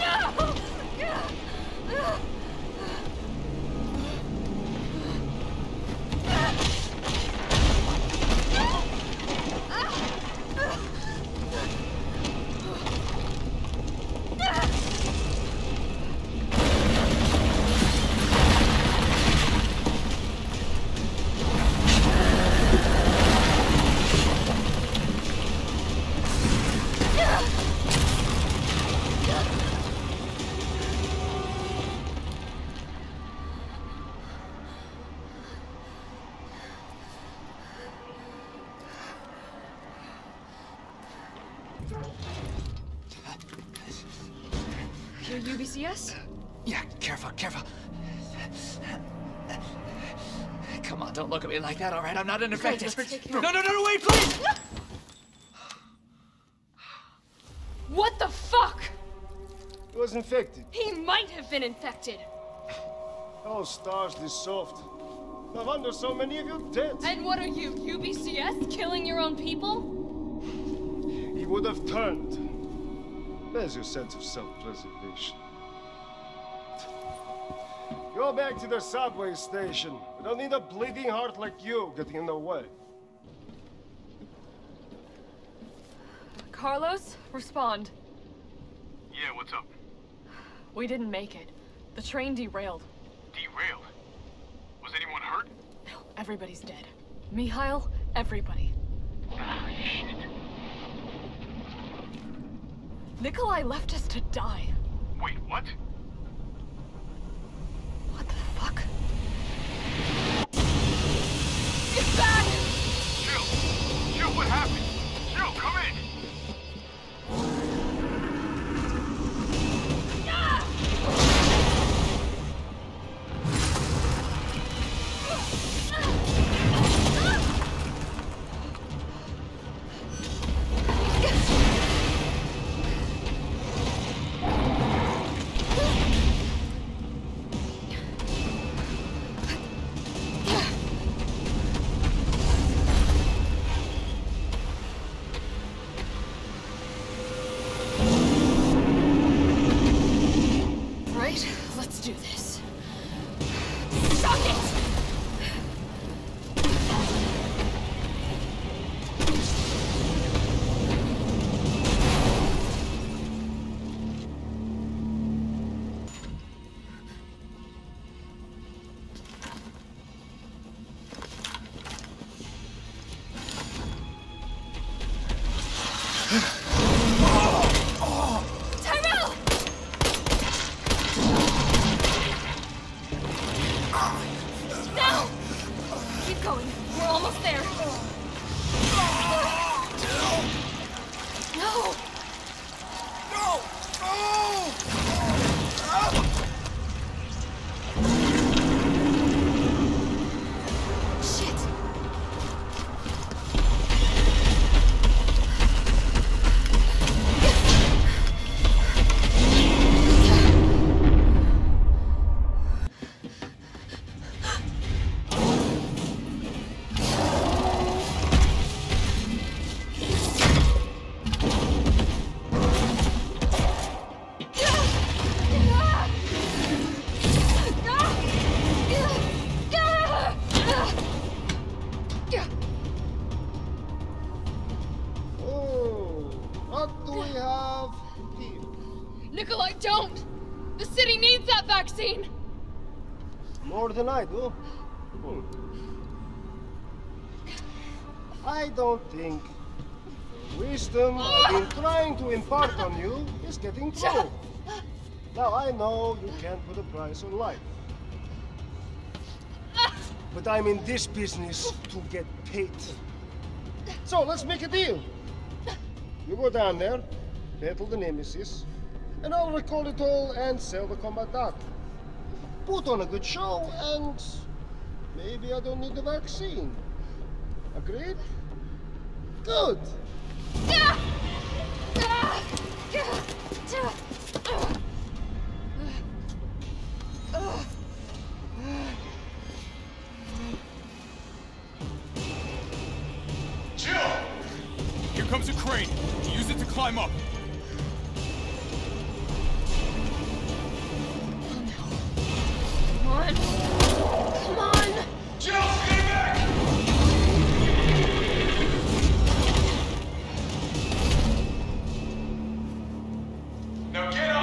Your UBCS? Yeah, careful, careful. Come on, don't look at me like that, all right? I'm not an infected. No, wait, please! What the fuck? He was infected. He might have been infected. Oh, stars, this soft. No wonder so many of you dead. And what are you, UBCS? Killing your own people? He would have turned. There's your sense of self-preservation. Go back to the subway station. We don't need a bleeding heart like you getting in the way. Carlos, respond. Yeah, what's up? We didn't make it. The train derailed. Derailed? Was anyone hurt? No, everybody's dead. Mikhail, everybody. Ah, shit. Nikolai left us to die. Wait, what? What the fuck? Get back! Jill! Jill, what happened? Jill, come in! Let's do this. Suck it! Nikolai, don't! The city needs that vaccine! More than I do. I don't think the wisdom I've been trying to impart on you is getting through. Now, I know you can't put a price on life. But I'm in this business to get paid. So, let's make a deal. You go down there, battle the Nemesis, and I'll recall it all and sell the combat data. Put on a good show, and maybe I don't need the vaccine. Agreed? Good! Jill! Here comes a crane. Use it to climb up. Now get